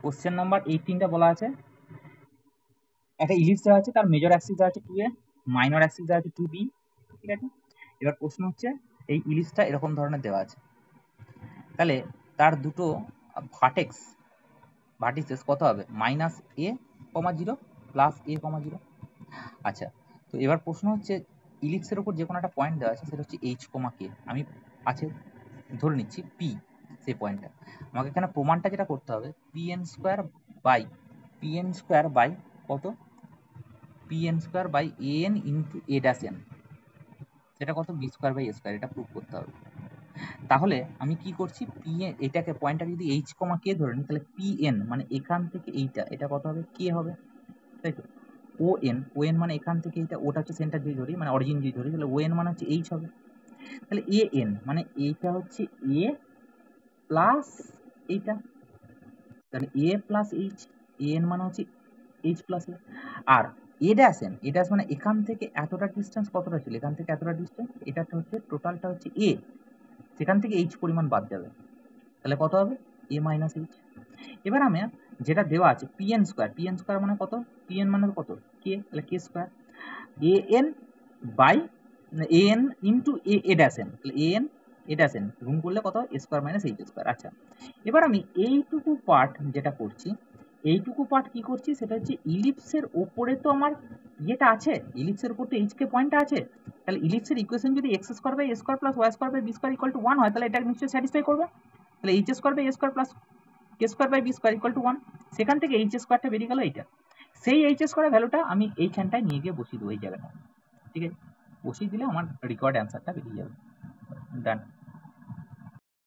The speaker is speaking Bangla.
কোশ্চেন নাম্বার 18টা বলা আছে একটা ইলিপস দেওয়া আছে, তার মেজর অ্যাক্সিস দেওয়া আছে 2a, মাইনর অ্যাক্সিস দেওয়া আছে 2b, ঠিক আছে। এবার প্রশ্ন হচ্ছে এই ইলিপসটা এরকম ধরনের দেওয়া আছে, তাহলে তার দুটো ভার্টিসেস কত হবে? -a,0 plus a,0। আচ্ছা, তো এবার প্রশ্ন হচ্ছে ইলিপসের উপর যে কোনো একটা পয়েন্ট দেওয়া আছে, সেটা হচ্ছে h, k, আমি আছে ধরে নিচ্ছি p, সেই পয়েন্টটা। আমাকে এখানে প্রমাণটা যেটা করতে হবে, pn স্কোয়ার বাই কত? pn square by an into a dash n, সেটা কত? b square by a square, এটা প্রুভ করতে হবে। তাহলে আমি কি করছি, এটাকে পয়েন্টটা যদি h, k ধরে নিই, তাহলে pn মানে এখান থেকে এইটা, এটা কত হবে? k হবে, তাই তো। on মানে এখান থেকে এইটা, ওটা হচ্ছে সেন্টার দিয়ে ধরি, মানে অরিজিন দিয়ে ধরি, তাহলে on মানে হচ্ছে h হবে। তাহলে an মানে এইটা হচ্ছে a প্লাস এইটা, তাহলে a প্লাস h, an মানে হচ্ছে h প্লাস a। আর a ড্যাশ মানে এখান থেকে এতটা ডিস্টেন্স কতটা ছিল, এখান থেকে এতটা ডিস্টেন্স, এটা হচ্ছে টোটালটা হচ্ছে a, সেখান থেকে h পরিমাণ বাদ যাবে, তাহলে কত হবে? a minus h। এবার আমি যেটা দেওয়া আছে pn স্কোয়ার মানে কত? pn মানে কত? k, তাহলে k square an by an into a dash n, তাহলে an a ড্যাশ n গুণ করলে কত হয়? a square minus h square. আচ্ছা, এবার আমি এইটুকু পার্ট যেটা করছি, এইটুকু পার্ট কি করছি, সেটা হচ্ছে ইলিপসের ওপরে তো আমার ইয়েটা আছে, ইলিপসের উপর তো এইচ কে পয়েন্টটা আছে, তাহলে ইলিপসের ইকুয়েশন যদি x square by a square plus y square by b square equal to 1 হয়, তাহলে এটা নিশ্চয়ই স্যাটিসফাই করবে। তাহলে h square by a square plus k square by b square equal to 1, সেখান থেকে এইচ স্কোয়ারটা বেরিয়ে গেল এইটা। সেই এইচ স্কোয়ারের ভ্যালুটা আমি এইখানটায় নিয়ে গিয়ে বসিয়ে দেবো, এই জায়গাটা, ঠিক আছে। বসিয়ে দিলে আমার রিকোয়ার্ড অ্যান্সারটা বেরিয়ে যাবে। ডান।